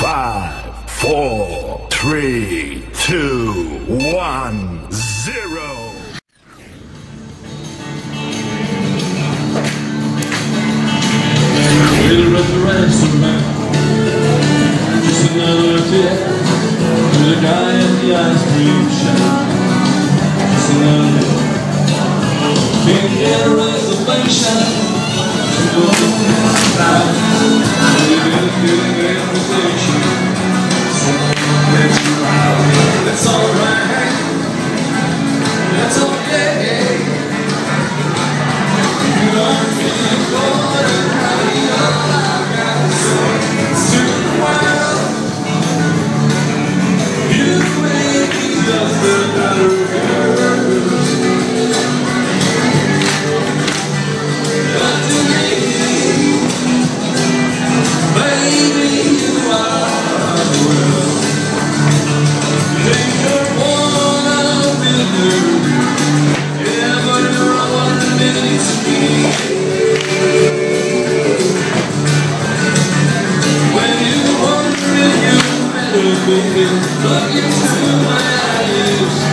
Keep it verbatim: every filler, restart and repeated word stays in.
Five, four, three, two, one, zero. We'll run the restaurant, just another tip to the guy at the ice cream shop. Just another tip. Can't get a reservation to go to the side. We're gonna get an invitation. Someone let you out. That's alright. That's okay. You don't feel good and happy all I got to say is to the world. You make me just another girl. But to me, baby, you are the world. You're one of the new. Yeah, but you're one of many to me. When you wonder if you better be, look into my eyes.